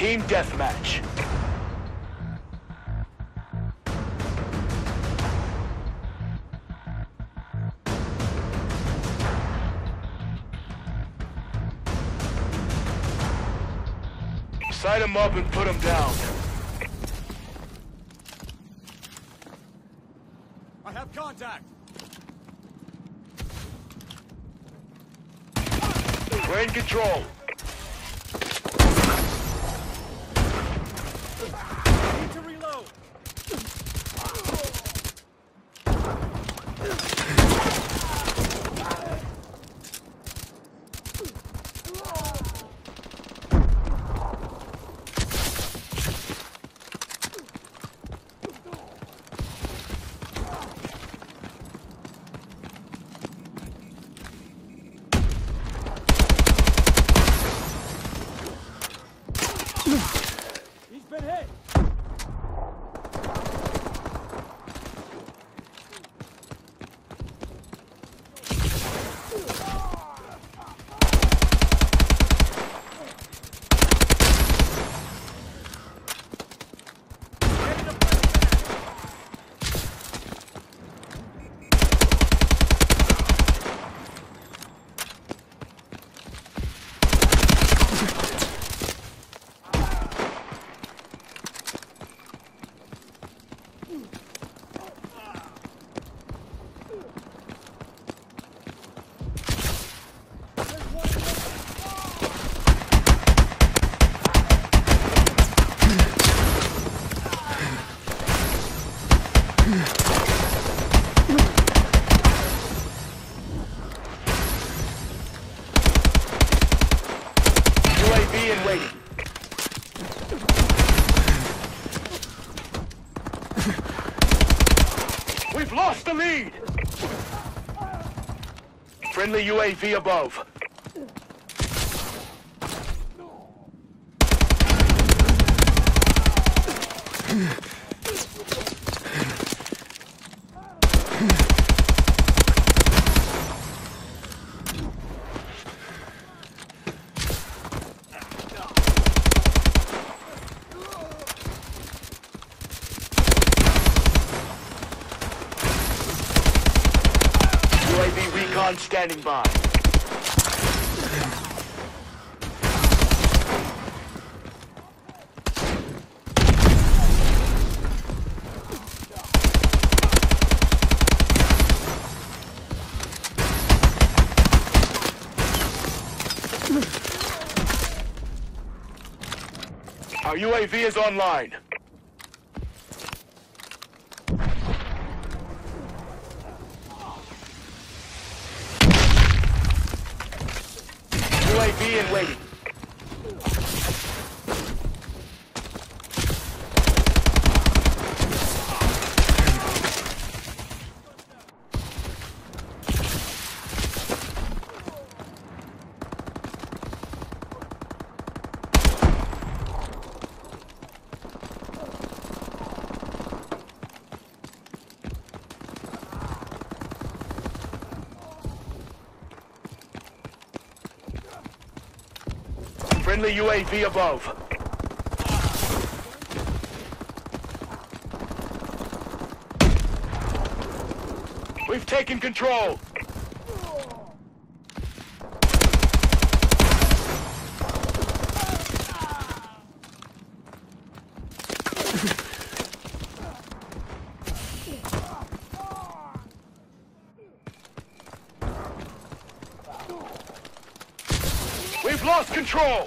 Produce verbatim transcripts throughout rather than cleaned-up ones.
Team deathmatch. Sight him up and put him down. I have contact. We're in control. Need to reload. He's been hit. U A V in waiting. We've lost the lead. Friendly U A V above. U A V recon standing by. Our U A V is online. U A V in waiting. Friendly U A V above. We've taken control. We've lost control.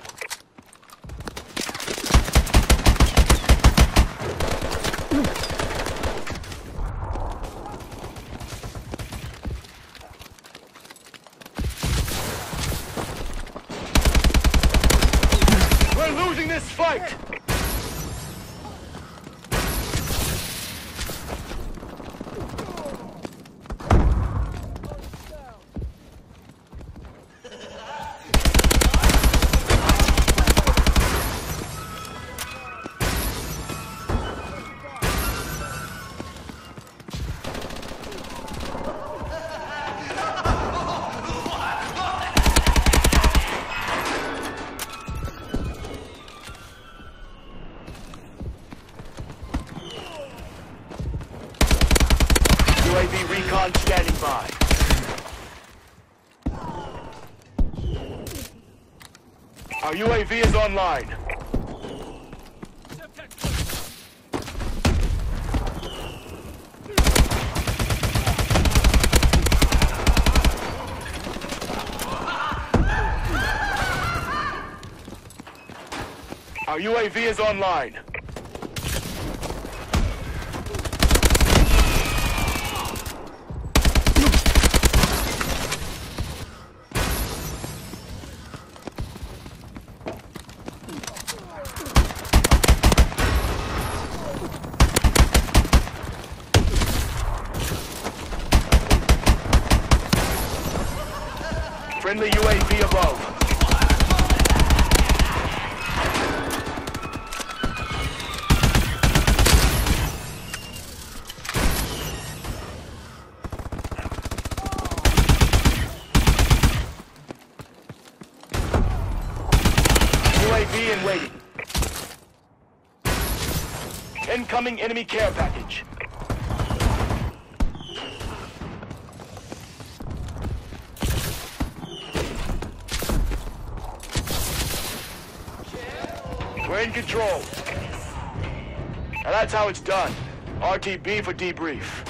We're losing this fight. recon standing by. Our U A V is online. Our U A V is online. Friendly U A V above. U A V in waiting. Incoming enemy care package. We're in control. Now that's how it's done. R T B for debrief.